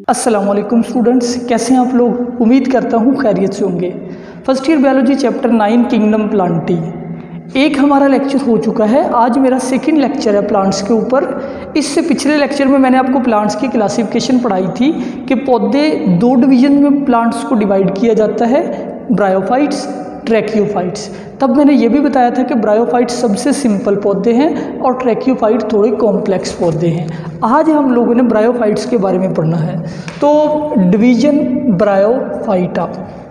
अस्सलाम वालेकुम स्टूडेंट्स, कैसे हैं आप लोग। उम्मीद करता हूँ खैरियत से होंगे। First year biology chapter 9 kingdom plantae एक हमारा लेक्चर हो चुका है। आज मेरा सेकंड लेक्चर है प्लांट्स के ऊपर। इससे पिछले लेक्चर में मैंने आपको प्लांट्स की क्लासिफिकेशन पढ़ाई थी कि पौधे दो डिवीजन में प्लांट्स को डिवाइड किया जाता है, ब्रायोफाइट्स, ट्रैकियोफाइट्स। तब मैंने ये भी बताया था कि ब्रायोफाइट्स सबसे सिंपल पौधे हैं और ट्रैकियोफाइट थोड़े कॉम्प्लेक्स पौधे हैं। आज हम लोगों ने ब्रायोफाइट्स के बारे में पढ़ना है। तो डिवीजन ब्रायोफाइटा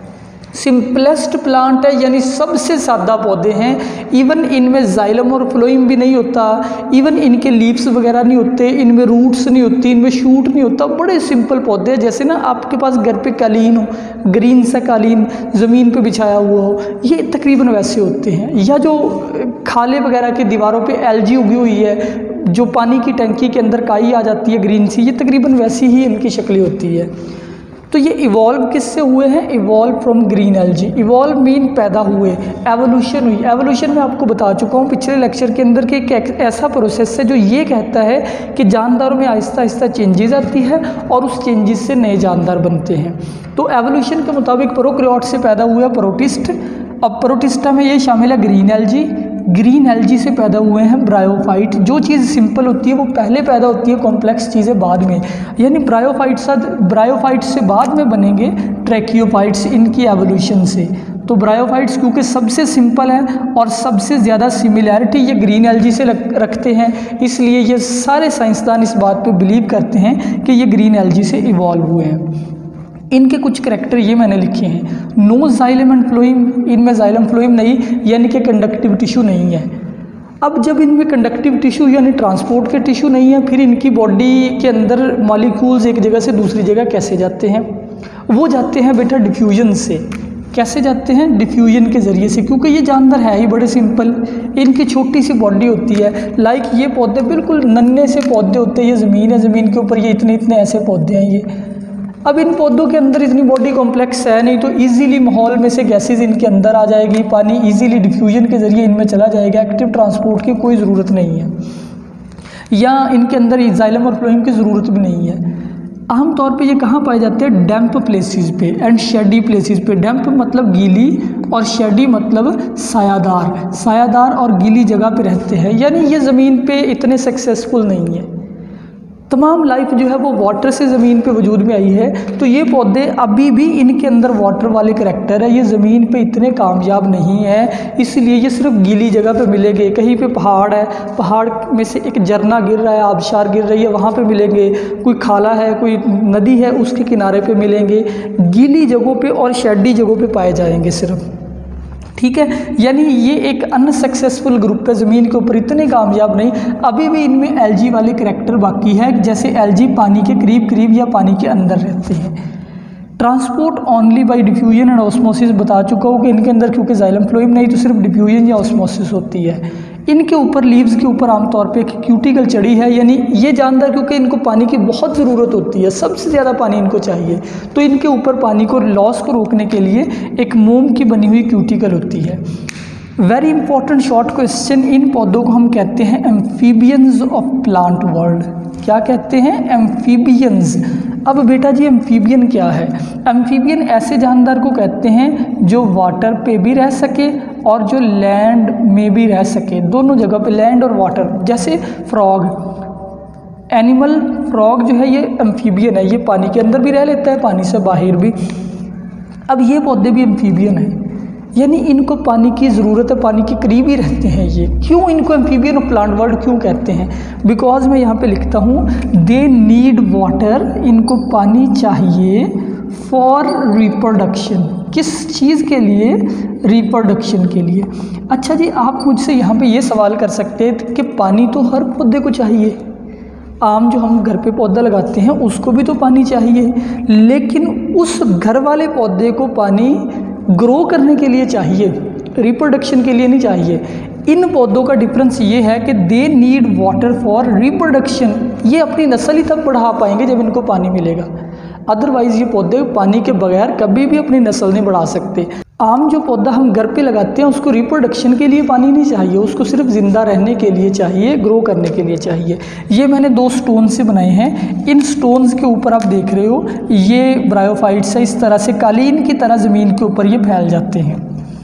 सिंपलेस्ट प्लांट है, यानी सबसे सादा पौधे हैं। इवन इनमें जाइलम और फ्लोइम भी नहीं होता, इवन इनके लीव्स वगैरह नहीं होते, इनमें रूट्स नहीं होती, इनमें शूट नहीं होता। बड़े सिंपल पौधे हैं। जैसे ना आपके पास घर पे कालीन हो, ग्रीन सा कालीन ज़मीन पे बिछाया हुआ हो, ये तकरीबन वैसे होते हैं। या जो खाले वगैरह की दीवारों पे एल्गी उगी हुई है, जो पानी की टंकी के अंदर काई आ जाती है ग्रीन सी, ये तकरीबन वैसी ही इनकी शक्लें होती है। तो ये इवॉल्व किससे हुए हैं? Evolve from green algae. Evolve mean पैदा हुए, एवोल्यूशन हुई। एवोल्यूशन में आपको बता चुका हूँ पिछले लेक्चर के अंदर कि एक ऐसा प्रोसेस है जो ये कहता है कि जानदारों में आहिस्ता आहिस्ता चेंजेस आती है और उस चेंजेस से नए जानदार बनते हैं। तो एवोल्यूशन के मुताबिक प्रोकैरियोट से पैदा हुआ प्रोटिस्ट। अब प्रोटिस्टा में ये शामिल है ग्रीन एल्गी। ग्रीन एल्गी से पैदा हुए हैं ब्रायोफाइट। जो चीज़ सिंपल होती है वो पहले पैदा होती है, कॉम्प्लेक्स चीज़ें बाद में। यानी ब्रायोफाइट्स से बाद में बनेंगे ट्रैकियोफाइट्स इनकी एवोल्यूशन से। तो ब्रायोफाइट्स क्योंकि सबसे सिंपल है और सबसे ज़्यादा सिमिलैरिटी ये ग्रीन एल्गी से रखते हैं, इसलिए ये सारे साइंसदान इस बात पे बिलीव करते हैं कि ये ग्रीन एल्गी से इवॉल्व हुए हैं। इनके कुछ करैक्टर ये मैंने लिखे हैं। नो जाइलम एंड फ्लोइम, इनमें जाइलम फ्लोइम नहीं, यानी कि कंडक्टिव टिश्यू नहीं है। अब जब इनमें कंडक्टिव टिश्यू यानी ट्रांसपोर्ट के टिश्यू नहीं है, फिर इनकी बॉडी के अंदर मॉलिक्यूल्स एक जगह से दूसरी जगह कैसे जाते हैं? वो जाते हैं बेटा डिफ्यूजन से। कैसे जाते हैं? डिफ्यूजन के ज़रिए से, क्योंकि ये जानवर है ही बड़े सिंपल। इनकी छोटी सी बॉडी होती है। लाइक ये पौधे बिल्कुल नन्हे से पौधे होते हैं। ये ज़मीन है, ज़मीन के ऊपर ये इतने इतने ऐसे पौधे हैं ये। अब इन पौधों के अंदर इतनी बॉडी कॉम्प्लेक्स है नहीं, तो इजीली माहौल में से गैसेज इनके अंदर आ जाएगी, पानी इजीली डिफ्यूजन के ज़रिए इनमें चला जाएगा। एक्टिव ट्रांसपोर्ट की कोई ज़रूरत नहीं है, या इनके अंदर जाइलम और फ्लोइम की ज़रूरत भी नहीं है। आमतौर पे ये कहाँ पाए जाते हैं? डैम्प प्लेसेस पे एंड शेडी प्लेसेस पे। डैम्प मतलब गीली और शेडी मतलब सायादार। सायादार और गीली जगह पे रहते हैं, यानी ये ज़मीन पे इतने सक्सेसफुल नहीं है। तमाम लाइफ जो है वो वाटर से ज़मीन पे वजूद में आई है। तो ये पौधे अभी भी इनके अंदर वाटर वाले करैक्टर है। ये ज़मीन पे इतने कामयाब नहीं है, इसलिए ये सिर्फ गीली जगह पे मिलेंगे। कहीं पे पहाड़ है, पहाड़ में से एक झरना गिर रहा है, आबशार गिर रही है, वहाँ पे मिलेंगे। कोई खाला है, कोई नदी है, उसके किनारे पे मिलेंगे। गीली जगहों पे और शेडी जगहों पे पाए जाएंगे सिर्फ। ठीक है, यानी ये एक अनसक्सेसफुल ग्रुप है, ज़मीन के ऊपर इतने कामयाब नहीं। अभी भी इनमें एल्गी वाले करैक्टर बाकी है, जैसे एल्गी पानी के करीब करीब या पानी के अंदर रहते हैं। Transport only by diffusion and osmosis बता चुका हूँ कि इनके अंदर क्योंकि जाइलम फ्लोइम नहीं, तो सिर्फ डिफ्यूजन या ऑस्मोसिस होती है। इनके ऊपर लीव्स के ऊपर आमतौर पे एक क्यूटिकल चढ़ी है, यानी ये जानदार क्योंकि इनको पानी की बहुत ज़रूरत होती है, सबसे ज़्यादा पानी इनको चाहिए, तो इनके ऊपर पानी को लॉस को रोकने के लिए एक मोम की बनी हुई क्यूटिकल होती है। वेरी इंपॉर्टेंट शॉर्ट क्वेश्चन, इन पौधों को हम कहते हैं एम्फीबियंस ऑफ प्लांट वर्ल्ड। क्या कहते हैं? एम्फीबियंस। अब बेटा जी एम्फीबियन क्या है? एम्फीबियन ऐसे जानदार को कहते हैं जो वाटर पे भी रह सके और जो लैंड में भी रह सके, दोनों जगह पे, लैंड और वाटर। जैसे फ्रॉग, एनिमल फ्रॉग जो है ये एम्फीबियन है, ये पानी के अंदर भी रह लेता है, पानी से बाहर भी। अब ये पौधे भी एम्फीबियन है, यानी इनको पानी की ज़रूरत है, पानी के करीब ही रहते हैं ये। क्यों इनको एम्फीबियन ऑफ प्लांट वर्ल्ड क्यों कहते हैं? बिकॉज मैं यहाँ पे लिखता हूँ दे नीड वाटर, इनको पानी चाहिए फॉर रिप्रोडक्शन। किस चीज़ के लिए? रिप्रोडक्शन के लिए। अच्छा जी, आप मुझसे यहाँ पे ये सवाल कर सकते हैं कि पानी तो हर पौधे को चाहिए। आम जो हम घर पे पौधा लगाते हैं उसको भी तो पानी चाहिए, लेकिन उस घर वाले पौधे को पानी ग्रो करने के लिए चाहिए, रिप्रोडक्शन के लिए नहीं चाहिए। इन पौधों का डिफरेंस ये है कि they need water for reproduction. ये अपनी नस्ल ही तब बढ़ा पाएंगे जब इनको पानी मिलेगा, अदरवाइज़ ये पौधे पानी के बगैर कभी भी अपनी नस्ल नहीं बढ़ा सकते। आम जो पौधा हम घर पे लगाते हैं उसको रिप्रोडक्शन के लिए पानी नहीं चाहिए, उसको सिर्फ ज़िंदा रहने के लिए चाहिए, ग्रो करने के लिए चाहिए। ये मैंने 2 स्टोन से बनाए हैं। इन स्टोन्स के ऊपर आप देख रहे हो ये ब्रायोफाइट्स है, इस तरह से कालीन की तरह ज़मीन के ऊपर ये फैल जाते हैं।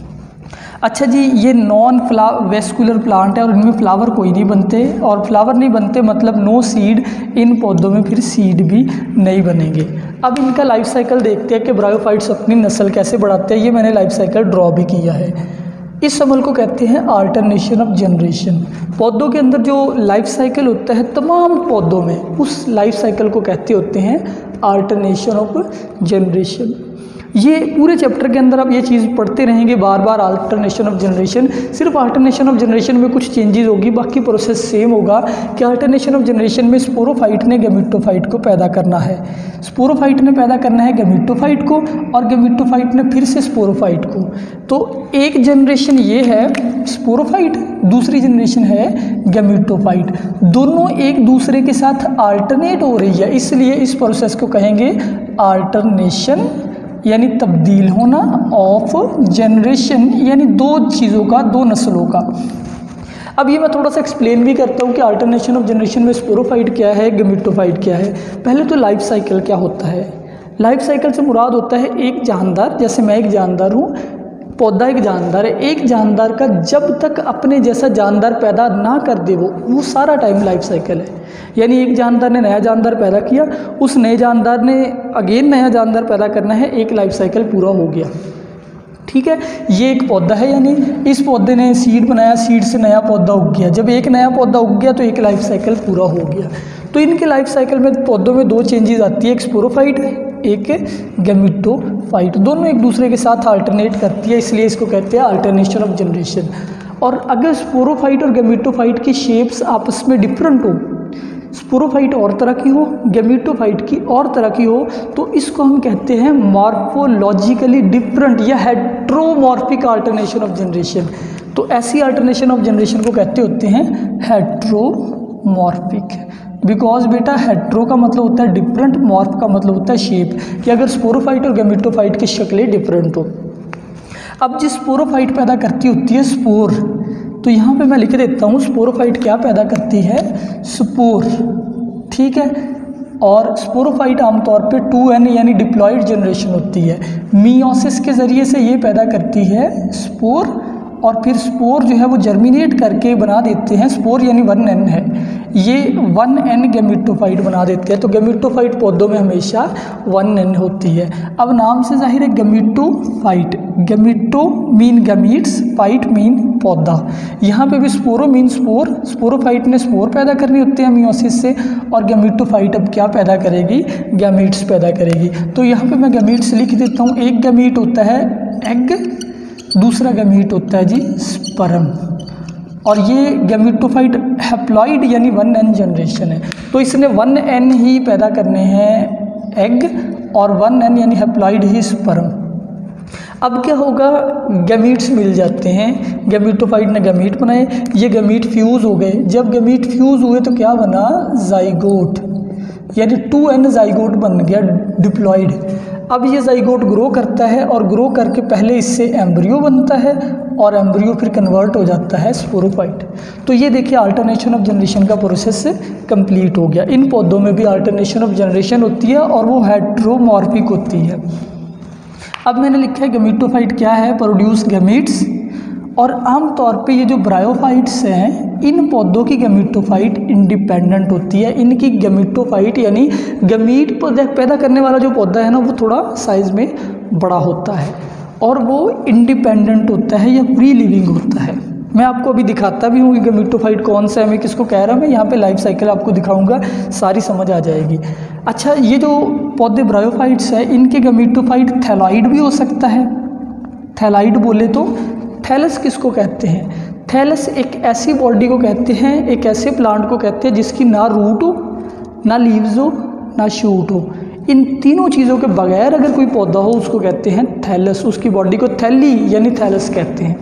अच्छा जी, ये नॉन वेस्कुलर प्लांट है और इनमें फ्लावर कोई नहीं बनते, और फ्लावर नहीं बनते मतलब नो सीड, इन पौधों में फिर सीड भी नहीं बनेंगे। अब इनका लाइफ साइकिल देखते हैं कि ब्रायोफाइट्स अपनी नस्ल कैसे बढ़ाते हैं। ये मैंने लाइफ साइकिल ड्रॉ भी किया है। इस अमल को कहते हैं अल्टरनेशन ऑफ जनरेशन। पौधों के अंदर जो लाइफ साइकिल होता है तमाम पौधों में, उस लाइफ साइकिल को कहते होते हैं अल्टरनेशन ऑफ जनरेशन। ये पूरे चैप्टर के अंदर आप ये चीज़ पढ़ते रहेंगे बार बार, अल्टरनेशन ऑफ जनरेशन। सिर्फ अल्टरनेशन ऑफ जनरेशन में कुछ चेंजेस होगी, बाकी प्रोसेस सेम होगा कि अल्टरनेशन ऑफ जनरेशन में स्पोरोफाइट ने गैमेटोफाइट को पैदा करना है, स्पोरोफाइट ने पैदा करना है गैमेटोफाइट को, और गैमेटोफाइट ने फिर से स्पोरोफाइट को। तो एक जनरेशन ये है स्पोरोफाइट, दूसरी जनरेशन है गैमेटोफाइट। दोनों एक दूसरे के साथ अल्टरनेट हो रही है, इसलिए इस प्रोसेस को कहेंगे अल्टरनेशन, यानी तब्दील होना, ऑफ जनरेशन यानी 2 चीज़ों का, 2 नस्लों का। अब ये मैं थोड़ा सा एक्सप्लेन भी करता हूँ कि अल्टरनेशन ऑफ जनरेशन में स्पोरोफाइट क्या है, गैमेटोफाइट क्या है। पहले तो लाइफ साइकिल क्या होता है। लाइफ साइकिल से मुराद होता है एक जानदार, जैसे मैं एक जानदार हूँ, पौधा एक जानदार है, एक जानदार का जब तक अपने जैसा जानदार पैदा ना कर दे वो सारा टाइम लाइफ साइकिल है। यानी एक जानदार ने नया जानदार पैदा किया, उस नए जानदार ने अगेन नया जानदार पैदा करना है, एक लाइफ साइकिल पूरा हो गया। ठीक है, ये एक पौधा है, यानी इस पौधे ने सीड बनाया, सीड से नया पौधा उग गया। जब एक नया पौधा उग गया तो एक लाइफ साइकिल पूरा हो गया। तो इनके लाइफ साइकिल में पौधों में 2 चेंजेस आती है, एक स्पोरोफाइट, एक गैमेटोफाइट। दोनों एक दूसरे के साथ अल्टरनेट करती है, इसलिए इसको कहते हैं अल्टरनेशन ऑफ जनरेशन। और अगर स्पोरोफाइट और गैमेटोफाइट की शेप्स आपस में डिफरेंट हो, स्पोरोफाइट और तरह की हो, गैमेटोफाइट की और तरह की हो, तो इसको हम कहते हैं मॉर्फोलॉजिकली डिफरेंट या हेट्रोमॉर्फिक अल्टरनेशन ऑफ जनरेशन। तो ऐसी अल्टरनेशन ऑफ जनरेशन को कहते होते हैं हेट्रोमॉर्फिक। बिकॉज बेटा हेट्रो का मतलब होता है डिफरेंट, मॉर्फ का मतलब होता है शेप, कि अगर स्पोरोफाइट और गैमेटोफाइट की शक्लें डिफरेंट हो। अब जिस स्पोरोफाइट पैदा करती होती है स्पोर, तो यहाँ पे मैं लिख देता हूँ स्पोरोफाइट क्या पैदा करती है, स्पोर। ठीक है, और स्पोरोफाइट आमतौर पे 2n यानी डिप्लॉयड जनरेशन होती है। मियोसिस के ज़रिए से ये पैदा करती है स्पोर, और फिर स्पोर जो है वो जर्मिनेट करके बना देते हैं, स्पोर यानी 1n है, ये 1n गैमेटोफाइट बना देते हैं। तो गैमेटोफाइट पौधों में हमेशा 1n होती है। अब नाम से जाहिर है gametophyte, gameto mean gametes, phyte mean पौधा। यहाँ पे भी स्पोरो मीन स्पोर, स्पोरोफाइट ने स्पोर पैदा करनी होती है मियोसिस से, और गैमेटोफाइट अब क्या पैदा करेगी, गैमीट्स पैदा करेगी। तो यहाँ पे मैं गैमीट्स लिख देता हूँ। एक गैमीट होता है एग, दूसरा गैमीट होता है जी स्पर्म, और ये गैमेटोफाइट हैप्लॉइड यानी 1n जनरेशन है। तो इसने 1n ही पैदा करने हैं एग, और 1n यानी हैप्लॉइड ही स्पर्म। अब क्या होगा, गैमीट्स मिल जाते हैं, गैमेटोफाइट ने गैमीट बनाए, ये गैमीट फ्यूज़ हो गए। जब गैमीट फ्यूज़ हुए तो क्या बना, जाइगोट, यानी 2n जाइगोट बन गया डिप्लॉइड। अब ये जाइगोट ग्रो करता है, और ग्रो करके पहले इससे एम्ब्रियो बनता है, और एम्ब्रियो फिर कन्वर्ट हो जाता है स्पोरोफाइट। तो ये देखिए अल्टरनेशन ऑफ जनरेशन का प्रोसेस कंप्लीट हो गया। इन पौधों में भी अल्टरनेशन ऑफ जनरेशन होती है, और वो हेट्रोमॉर्फिक होती है। अब मैंने लिखा है गैमेटोफाइट क्या है, प्रोड्यूस गैमीट्स। और आम तौर पे ये जो ब्रायोफाइट्स हैं, इन पौधों की गैमेटोफाइट इंडिपेंडेंट होती है। इनकी गैमेटोफाइट यानी गैमीट पैदा करने वाला जो पौधा है ना, वो थोड़ा साइज़ में बड़ा होता है, और वो इंडिपेंडेंट होता है या फ्री लिविंग होता है। मैं आपको अभी दिखाता भी हूँ कि गैमेटोफाइट कौन सा है, मैं किसको कह रहा हूँ। मैं यहाँ पे लाइफ साइकिल आपको दिखाऊंगा, सारी समझ आ जाएगी। अच्छा, ये जो पौधे ब्रायोफाइट्स है, इनके गैमेटोफाइट थैलॉइड भी हो सकता है। थैलॉइड बोले तो थैलस किसको कहते हैं, थैलस एक ऐसी बॉडी को कहते हैं, एक ऐसे प्लांट को कहते हैं जिसकी ना रूट हो, ना लीव्स हो, ना शूट हो। इन तीनों चीज़ों के बगैर अगर कोई पौधा हो उसको कहते हैं थैलस, उसकी बॉडी को थैली यानी थैलस कहते हैं।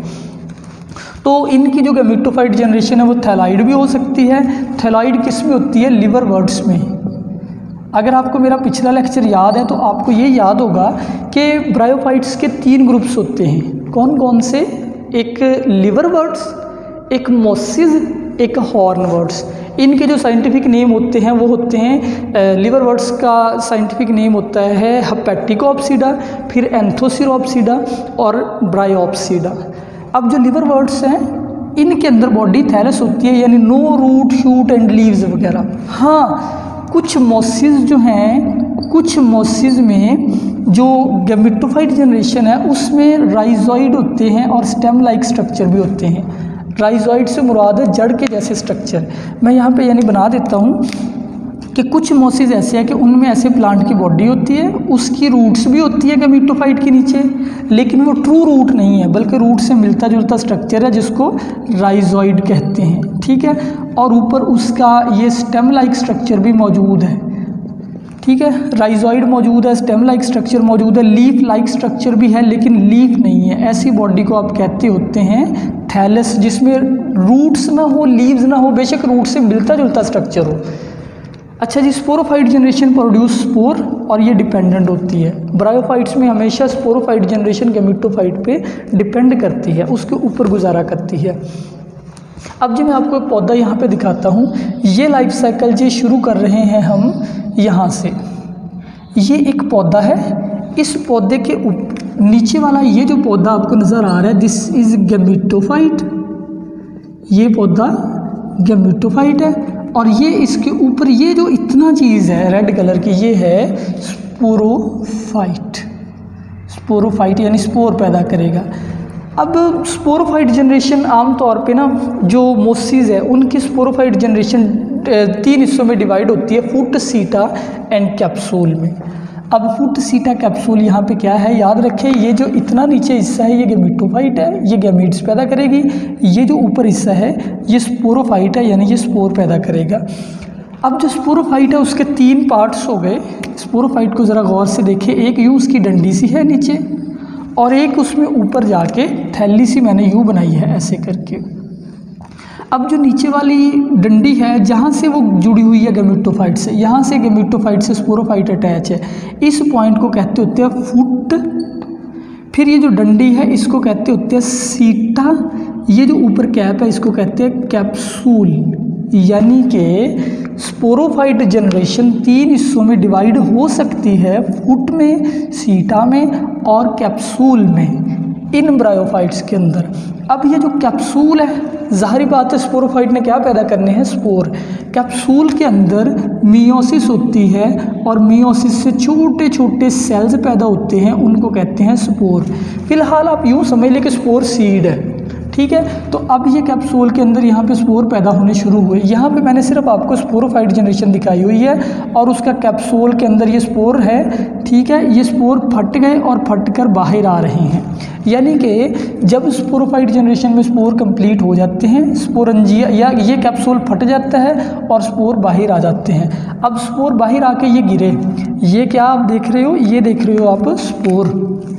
तो इनकी जो गैमेटोफाइट जनरेशन है वो थैलॉइड भी हो सकती है। थैलॉइड किस में होती है, लिवर बर्ड्स में। अगर आपको मेरा पिछला लेक्चर याद है तो आपको ये याद होगा कि ब्रायोफाइट्स के 3 ग्रुप्स होते हैं। कौन कौन से? एक लिवरवर्ट्स, एक मोसिस, एक हॉर्नवर्ट्स। इनके जो साइंटिफिक नेम होते हैं वो होते हैं, लिवरवर्ट्स का साइंटिफिक नेम होता है हेपेटिकोप्सिडा, फिर एंथोसिरोप्सिडा और ब्रायोप्सिडा। अब जो लिवरवर्ट्स हैं इनके अंदर बॉडी थैलस होती है, यानी no root shoot and leaves वगैरह। हाँ, कुछ मोसिस जो हैं, कुछ मोसिस में जो गैमेटोफाइट जनरेशन है उसमें राइजोइड होते हैं और स्टेम लाइक स्ट्रक्चर भी होते हैं। राइजोइड से मुराद है जड़ के जैसे स्ट्रक्चर। मैं यहाँ पे यानी बना देता हूँ कि कुछ मोसिस ऐसे हैं कि उनमें ऐसे प्लांट की बॉडी होती है, उसकी रूट्स भी होती है गैमेटोफाइट के नीचे, लेकिन वो ट्रू रूट नहीं है बल्कि रूट से मिलता जुलता स्ट्रक्चर है जिसको राइजोइड कहते हैं। ठीक है, और ऊपर उसका ये स्टेम लाइक स्ट्रक्चर भी मौजूद है। ठीक है, राइजोइड मौजूद है, स्टेम लाइक स्ट्रक्चर मौजूद है, लीफ लाइक स्ट्रक्चर भी है लेकिन लीफ नहीं है। ऐसी बॉडी को आप कहते होते हैं थैलस, जिसमें रूट्स ना हो, लीव्स ना हो, बेशक रूट से मिलता जुलता स्ट्रक्चर हो। अच्छा जी, स्पोरोफाइट जनरेशन प्रोड्यूस स्पोर और ये डिपेंडेंट होती है। ब्रायोफाइट्स में हमेशा स्पोरोफाइट जनरेशन गैमेटोफाइट पे डिपेंड करती है, उसके ऊपर गुजारा करती है। अब जी मैं आपको एक पौधा यहाँ पे दिखाता हूँ। ये लाइफ साइकिल जी शुरू कर रहे हैं हम यहाँ से। ये एक पौधा है, इस पौधे के नीचे वाला ये जो पौधा आपको नज़र आ रहा है, दिस इज़ गैमेटोफाइट। ये पौधा गैमेटोफाइट है और ये इसके ऊपर ये जो इतना चीज़ है रेड कलर की, ये है स्पोरोफाइट। स्पोरोफाइट यानी स्पोर पैदा करेगा। अब स्पोरोफाइट जनरेशन आमतौर पे ना जो मोसिस है उनकी स्पोरोफाइट जनरेशन 3 हिस्सों में डिवाइड होती है, फुट, सीटा एंड कैप्सूल में। अब फुट, सीटा, कैप्सूल यहाँ पे क्या है याद रखें, ये जो इतना नीचे हिस्सा है ये गैमेटोफाइट है, ये गैमीट्स पैदा करेगी। ये जो ऊपर हिस्सा है ये स्पोरोफाइट है, यानी ये स्पोर पैदा करेगा। अब जो स्पोरोफाइट है उसके 3 पार्ट्स हो गए। स्पोरोफाइट को ज़रा गौर से देखें, एक यूँ उसकी डंडी सी है नीचे और एक उसमें ऊपर जाके थैली सी मैंने यूँ बनाई है ऐसे करके। अब जो नीचे वाली डंडी है जहाँ से वो जुड़ी हुई है गैमेटोफाइट से, यहाँ से गैमेटोफाइट से स्पोरोफाइट अटैच है, इस पॉइंट को कहते होते हैं फुट। फिर ये जो डंडी है इसको कहते होते हैं सीटा। ये जो ऊपर कैप है इसको कहते हैं कैप्सूल। यानी कि स्पोरोफाइट जनरेशन 3 हिस्सों में डिवाइड हो सकती है, फुट में, सीटा में और कैप्सूल में, इन ब्रायोफाइट्स के अंदर। अब ये जो कैप्सूल है, ज़ाहिरी बात है स्पोरोफाइट ने क्या पैदा करने हैं, स्पोर। कैप्सूल के अंदर मियोसिस होती है और मियोसिस से छोटे छोटे सेल्स पैदा होते हैं, उनको कहते हैं स्पोर। फिलहाल आप यूँ समझ लें कि स्पोर सीड है। ठीक है, तो अब ये कैप्सूल के अंदर यहाँ पे स्पोर पैदा होने शुरू हुए। यहाँ पे मैंने सिर्फ आपको स्पोरोफाइट जनरेशन दिखाई हुई है और उसका कैप्सूल के अंदर ये स्पोर है। ठीक है, ये स्पोर फट गए और फट कर बाहर आ रहे हैं। यानी कि जब स्पोरोफाइट जनरेशन में स्पोर कंप्लीट हो जाते हैं, स्पोरंजिया या ये कैप्सूल फट जाता है और स्पोर बाहर आ जाते हैं। अब स्पोर बाहर आके ये गिरे, ये क्या आप देख रहे हो, ये देख रहे हो आप स्पोर।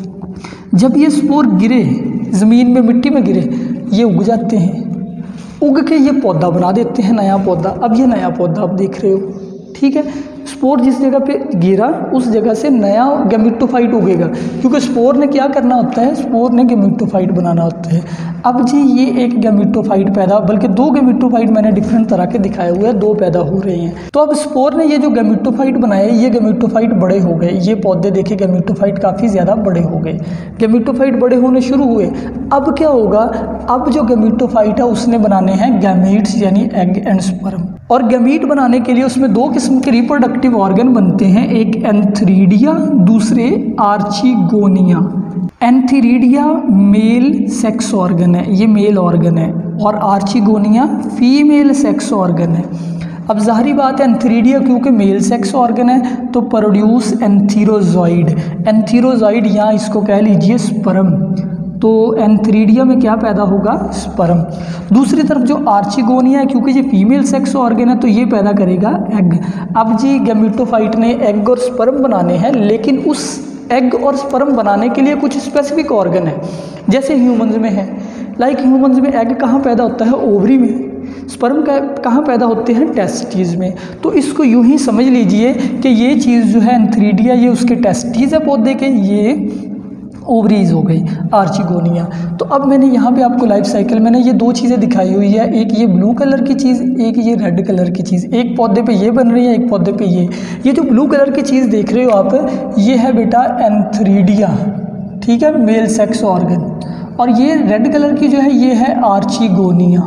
जब ये स्पोर गिरे, ज़मीन में, मिट्टी में गिरे, ये उग जाते हैं। उग के ये पौधा बना देते हैं, नया पौधा। अब ये नया पौधा आप देख रहे हो। ठीक है, स्पोर जिस जगह पे गिरा उस जगह से नया गैमेटोफाइट उगेगा, क्योंकि स्पोर ने क्या करना होता है, स्पोर ने गैमेटोफाइट बनाना होता है। अब जी ये एक गैमेटोफाइट पैदा, बल्कि 2 गैमेटोफाइट मैंने डिफरेंट तरह के दिखाए हुए हैं, 2 पैदा हो रहे हैं। तो अब स्पोर ने ये जो गैमेटोफाइट बनाए, ये गैमेटोफाइट बड़े हो गए। ये पौधे देखे गैमेटोफाइट काफ़ी ज़्यादा बड़े हो गए, गैमेटोफाइट बड़े होने शुरू हुए। अब क्या होगा, अब जो गैमेटोफाइट है उसने बनाने हैं गैमीट्स, यानी एग एंड स्पर्म। और गैमीट बनाने के लिए उसमें 2 किस्म के रिप्रोडक्टिव ऑर्गन बनते हैं, एक एंथीरिडिया, दूसरे archegonia. Antheridia male sex organ है, ये मेल ऑर्गन है, और आर्चिगोनिया फीमेल सेक्स ऑर्गन है। अब ज़ाहिरी बात है एंथीरिडिया क्योंकि मेल सेक्स ऑर्गन है तो प्रोड्यूस एंथीरोजॉइड। एंथीरोजॉइड यहाँ इसको कह लीजिए स्पर्म। तो एंथीरिडिया में क्या पैदा होगा, स्पर्म। दूसरी तरफ जो आर्चिगोनिया है, क्योंकि ये फीमेल सेक्स ऑर्गन है तो ये पैदा करेगा एग। अब जी गैमेटोफाइट ने एग और स्पर्म बनाने हैं, लेकिन उस एग और स्पर्म बनाने के लिए कुछ स्पेसिफिक ऑर्गन है, जैसे ह्यूमंस में है। लाइक ह्यूमंस में एग कहाँ पैदा होता है? ओवरी में। स्पर्म कहाँ पैदा होते हैं? टेस्टिस में। तो इसको यूं ही समझ लीजिए कि ये चीज़ जो है एंथ्रीडिया, ये उसके टेस्टिस है पौधे के, ये ओवरीज हो गई आर्चिगोनिया। तो अब मैंने यहाँ पे आपको लाइफ साइकिल मैंने ये दो चीज़ें दिखाई हुई है, एक ये ब्लू कलर की चीज़, एक ये रेड कलर की चीज़। एक पौधे पे ये बन रही है, एक पौधे पे ये जो ब्लू कलर की चीज़ देख रहे हो आप, ये है बेटा एंथ्रीडिया, ठीक है, मेल सेक्स ऑर्गन। और ये रेड कलर की जो है ये है आर्चिगोनिया।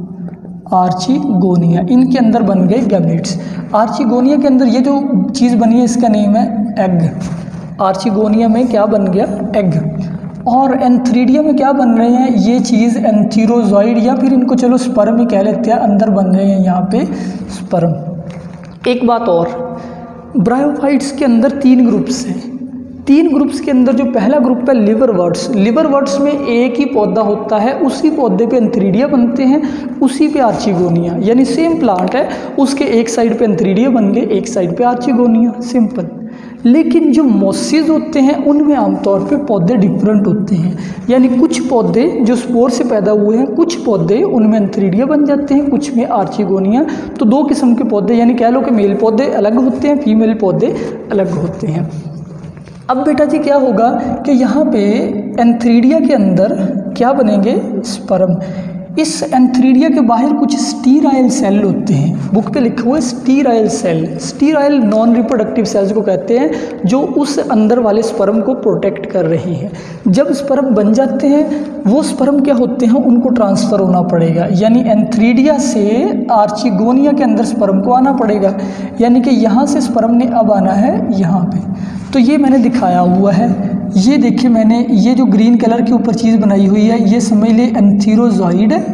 आर्चिगोनिया, इनके अंदर बन गए गैमेट्स। आर्चिगोनिया के अंदर ये जो चीज़ बनी है इसका नेम है एग। आर्चिगोनिया में क्या बन गया? एग। और एंथ्रीडिया में क्या बन रहे हैं? ये चीज़ एंथीरोजॉइड, या फिर इनको चलो स्पर्म ही कह लेते हैं, अंदर बन रहे हैं यहाँ पे स्पर्म। एक बात और, ब्रायोफाइट्स के अंदर 3 ग्रुप्स हैं। 3 ग्रुप्स के अंदर जो पहला ग्रुप है लिवरवर्ट्स। लिवरवर्ट्स में एक ही पौधा होता है, उसी पौधे पे एंथ्रीडिया बनते हैं, उसी पे आर्चिगोनिया, यानी सेम प्लांट है, उसके एक साइड पे एंथ्रीडिया बन गए, एक साइड पे आर्चिगोनिया, सिंपल। लेकिन जो मॉसेस होते हैं उनमें आमतौर पे पौधे डिफरेंट होते हैं, यानी कुछ पौधे जो स्पोर से पैदा हुए हैं, कुछ पौधे उनमें एंथ्रीडिया बन जाते हैं, कुछ में आर्चिगोनिया। तो 2 किस्म के पौधे, यानी कह लो कि मेल पौधे अलग होते हैं, फीमेल पौधे अलग होते हैं। अब बेटा जी क्या होगा कि यहाँ पे एंथ्रीडिया के अंदर क्या बनेंगे? स्पर्म। इस एंथ्रीडिया के बाहर कुछ स्टीराइल सेल होते हैं, बुक पे लिखा हुआ है sterile cell. Sterile non reproductive cells को कहते हैं, जो उस अंदर वाले स्पर्म को प्रोटेक्ट कर रही हैं। जब स्पर्म बन जाते हैं, वो स्पर्म क्या होते हैं? उनको ट्रांसफ़र होना पड़ेगा, यानी एंथ्रीडिया से आर्चिगोनिया के अंदर स्पर्म को आना पड़ेगा, यानी कि यहाँ से स्पर्म ने अब आना है यहाँ पे। तो ये मैंने दिखाया हुआ है, ये देखिए मैंने ये जो ग्रीन कलर के ऊपर चीज़ बनाई हुई है, ये समझ लिए एंथीरोजॉइड है।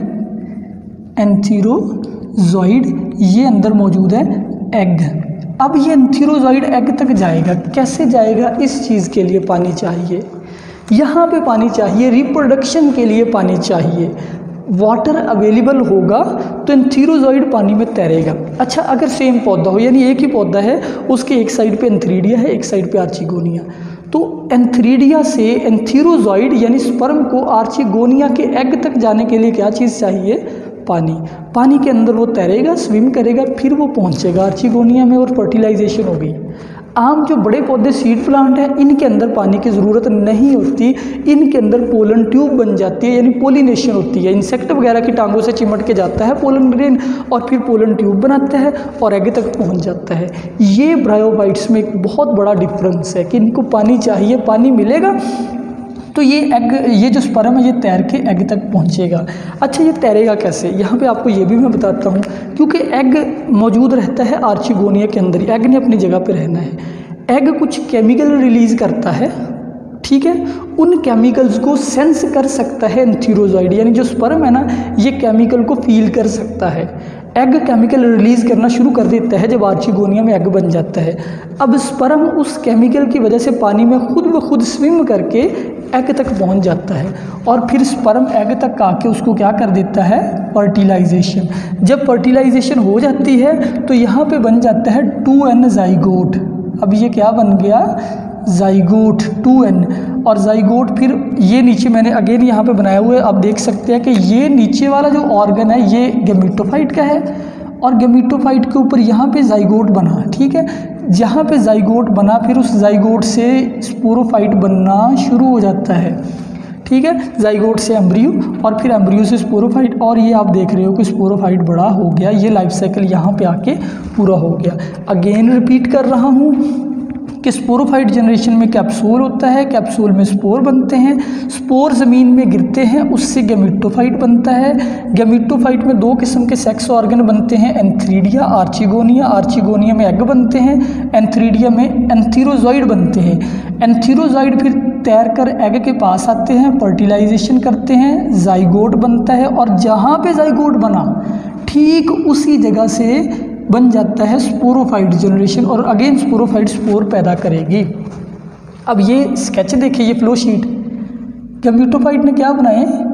एंथीरोजॉइड ये अंदर मौजूद है एग। अब ये एंथीरोजॉइड एग तक जाएगा, कैसे जाएगा? इस चीज़ के लिए पानी चाहिए, यहाँ पे पानी चाहिए, रिप्रोडक्शन के लिए पानी चाहिए। वाटर अवेलेबल होगा तो एंथीरोजॉइड पानी में तैरेगा। अच्छा, अगर सेम पौधा हो, यानी एक ही पौधा है, उसके एक साइड पे एंथ्रीडिया है, एक साइड पे आर्चिगोनिया, तो एंथ्रीडिया से एंथीरोजॉइड यानी स्पर्म को आर्चिगोनिया के एग तक जाने के लिए क्या चीज़ चाहिए? पानी। पानी के अंदर वो तैरेगा, स्विम करेगा, फिर वो पहुंचेगा आर्चिगोनिया में और फर्टिलाइजेशन होगी। आम जो बड़े पौधे सीड प्लांट हैं, इनके अंदर पानी की ज़रूरत नहीं होती, इनके अंदर पोलन ट्यूब बन जाती है, यानी पोलिनेशन होती है। इंसेक्ट वगैरह की टांगों से चिमट के जाता है पोलन ग्रेन और फिर पोलन ट्यूब बनाता है और एग तक पहुंच जाता है। ये ब्रायोफाइट्स में एक बहुत बड़ा डिफरेंस है कि इनको पानी चाहिए, पानी मिलेगा तो ये एग, ये जो स्पर्म है ये तैर के एग तक पहुंचेगा। अच्छा, ये तैरेगा कैसे? यहाँ पे आपको ये भी मैं बताता हूँ, क्योंकि एग मौजूद रहता है आर्चिगोनिया के अंदर, एग ने अपनी जगह पे रहना है। एग कुछ केमिकल रिलीज़ करता है, ठीक है, उन केमिकल्स को सेंस कर सकता है एंथीरोजॉइड, यानी जो स्पर्म है ना, ये केमिकल को फील कर सकता है। एग केमिकल रिलीज़ करना शुरू कर देता है जब आर्चिगोनिया में एग बन जाता है। अब स्पर्म उस केमिकल की वजह से पानी में खुद ब खुद स्विम करके एग तक पहुंच जाता है और फिर स्पर्म एग तक आके उसको क्या कर देता है? फर्टिलाइजेशन। जब फर्टिलाइजेशन हो जाती है तो यहाँ पे बन जाता है 2n ज़ाइगोट। अब ये क्या बन गया? Zygote 2n। और ज़ाइगोट फिर ये नीचे मैंने अगेन यहाँ पे बनाया हुआ है, आप देख सकते हैं कि ये नीचे वाला जो ऑर्गन है ये गैमेटोफाइट का है और गैमेटोफाइट के ऊपर यहाँ पे ज़ाइगोट बना, ठीक है। जहाँ पे ज़ाइगोट बना फिर उस ज़ाइगोट से स्पोरोफाइट बनना शुरू हो जाता है, ठीक है। ज़ाइगोट से एम्ब्रियो और फिर एम्ब्रियो से स्पोरोफाइट, और ये आप देख रहे हो कि स्पोरोफाइट बड़ा हो गया, ये लाइफ साइकिल यहाँ पे आके पूरा हो गया। अगेन रिपीट कर रहा हूँ कि स्पोरोफाइट जनरेशन में कैप्सूल होता है, कैप्सूल में स्पोर बनते हैं, स्पोर ज़मीन में गिरते हैं, उससे गैमेटोफाइट बनता है। गैमेटोफाइट में 2 किस्म के सेक्स ऑर्गन बनते हैं, एंथ्रीडिया, आर्चिगोनिया। आर्चिगोनिया में एग बनते हैं, एंथ्रीडिया में एंथीरोजॉइड बनते हैं। एंथीरोजॉइड फिर तैर कर एग के पास आते हैं, फर्टिलाइजेशन करते हैं, ज़ाइगोट बनता है और जहाँ पे ज़ाइगोट बना ठीक उसी जगह से बन जाता है स्पोरोफाइट जनरेशन और अगेन स्पोरोफाइट स्पोर पैदा करेगी। अब ये स्केच देखिए, ये फ्लो शीट। गैमेटोफाइट ने क्या बनाए?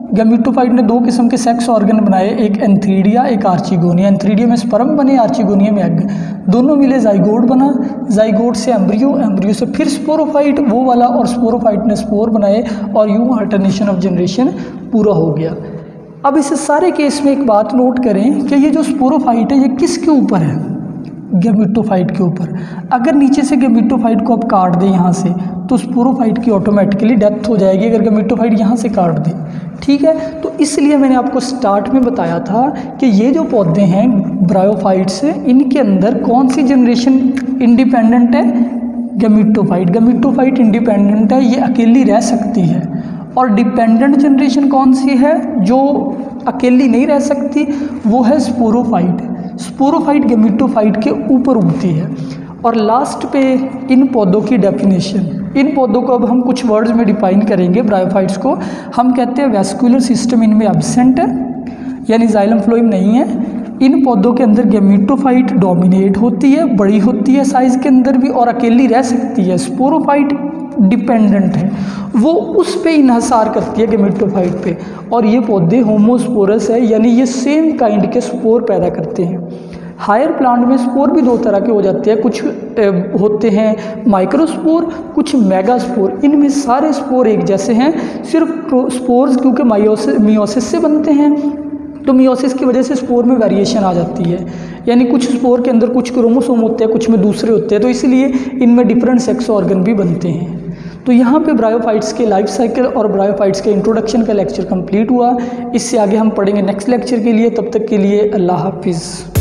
गैमेटोफाइट ने दो किस्म के सेक्स ऑर्गन बनाए, एक एंथीडिया एक आर्चिगोनिया। एंथीडिया में स्पर्म बने, आर्चिगोनिया में एग, दोनों मिले जाइगोट बना, जाइगोट से एम्ब्रियो, एम्ब्रियो से फिर स्पोरोफाइट वो वाला, और स्पोरोफाइट ने स्पोर बनाए और यूँ अल्टरनेशन ऑफ जनरेशन पूरा हो गया। अब इस सारे केस में एक बात नोट करें कि ये जो स्पोरोफाइट है ये किसके ऊपर है, गैमेटोफाइट के ऊपर। अगर नीचे से गैमेटोफाइट को आप काट दें यहाँ से तो स्पोरोफाइट की ऑटोमेटिकली डेथ हो जाएगी अगर गैमेटोफाइट यहाँ से काट दें, ठीक है। तो इसलिए मैंने आपको स्टार्ट में बताया था कि ये जो पौधे हैं ब्रायोफाइट्स, इनके अंदर कौन सी जनरेशन इंडिपेंडेंट है, गैमेटोफाइट। गैमेटोफाइट इंडिपेंडेंट है, ये अकेली रह सकती है। और डिपेंडेंट जनरेशन कौन सी है जो अकेली नहीं रह सकती, वो है स्पोरोफाइट। स्पोरोफाइट गैमेटोफाइट के ऊपर उगती है। और लास्ट पे इन पौधों की डेफिनेशन, इन पौधों को अब हम कुछ वर्ड्स में डिफाइन करेंगे। ब्रायोफाइट्स को हम कहते हैं वैस्कुलर सिस्टम इनमें एब्सेंट है, यानी जाइलम फ्लोएम नहीं है। इन पौधों के अंदर गैमेटोफाइट डोमिनेट होती है, बड़ी होती है साइज़ के अंदर भी और अकेली रह सकती है। स्पोरोफाइट डिपेंडेंट है, वो उस पे इन्हसार करती है गैमेटोफाइट पे। और ये पौधे होमोस्पोरस है, यानी ये सेम काइंड के स्पोर पैदा करते हैं। हायर प्लांट में स्पोर भी दो तरह के हो जाते हैं, कुछ होते हैं माइक्रोस्पोर, कुछ मेगास्पोर। इनमें सारे स्पोर एक जैसे हैं, सिर्फ स्पोर्स क्योंकि मियोसिस से बनते हैं तो मियोसिस की वजह से स्पोर में वेरिएशन आ जाती है, यानी कुछ स्पोर के अंदर कुछ क्रोमोसोम होते हैं, कुछ में दूसरे होते हैं, तो इसलिए इनमें डिफरेंट सेक्स ऑर्गन भी बनते हैं। तो यहाँ पे ब्रायोफाइट्स के लाइफ साइकिल और ब्रायोफाइट्स के इंट्रोडक्शन का लेक्चर कंप्लीट हुआ। इससे आगे हम पढ़ेंगे नेक्स्ट लेक्चर के लिए। तब तक के लिए अल्लाह हाफिज़।